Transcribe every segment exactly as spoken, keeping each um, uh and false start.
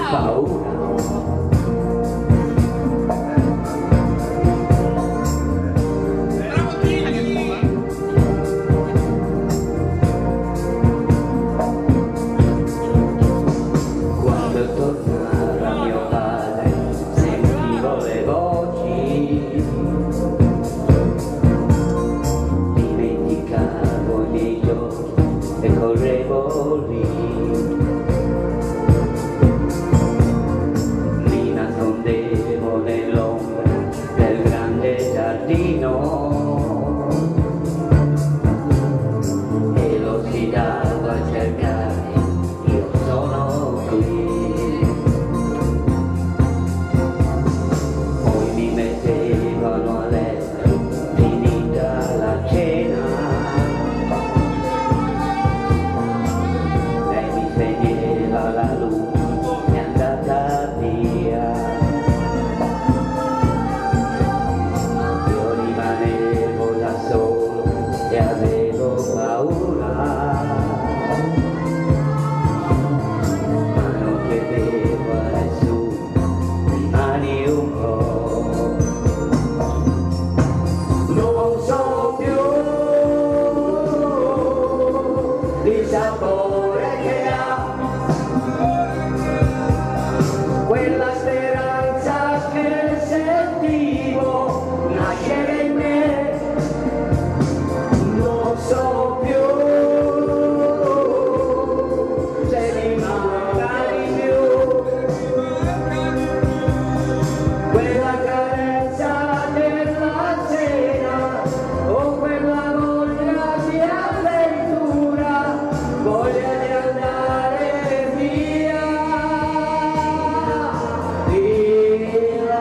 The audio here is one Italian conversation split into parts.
paura. Quando tornava mio padre sentivo le voci, dimenticavo i miei giochi e correvo lì. Mi nascondevo nell'ombra del grande giardino e lo sfidavo a cercare, io sono qui. Poi mi mettevano a letto, finita la cena, e mi spegneva la luce, è andata via. Io rimanevo da solo e avevo paura, ma non chiedevo a nessuno, rimani un po'. Non so più il sapore che ha quella speranza che sentivo nascere in me. Non so più se mi manca di più quella carezza della sera o quella voglia di avventura, voglia di andare via, via.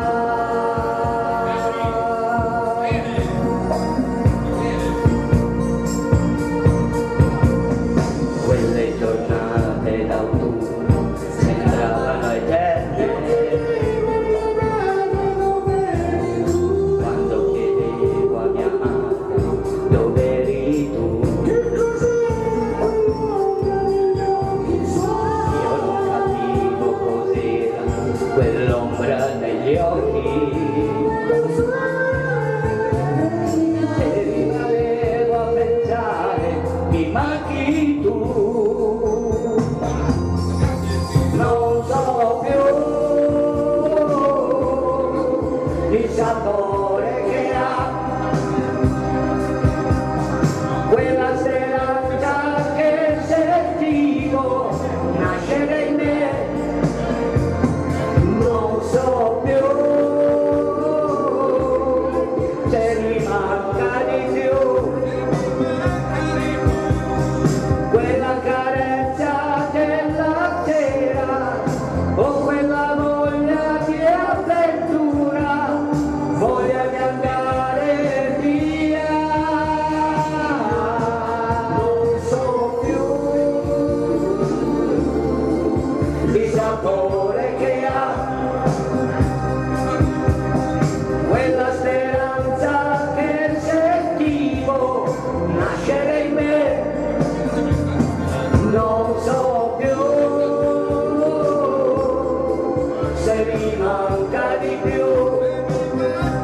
Quelle giornate d'autunno sembravano eterne, quando chiedevo a mia madre dove eri tu. Io non capivo cos'era quell'ombra negli occhi, e rimanevo a pensare, mi manchi tu. Non so più il sapore che ha quella speranza che sentivo nascere in me. Non so più se mi manca di più quella carezza della sera o quella voglia di avventura, voglia di andare via. Non so più il sapore che ha quella speranza che sentivo nascere in me. Non so più se mi manca di più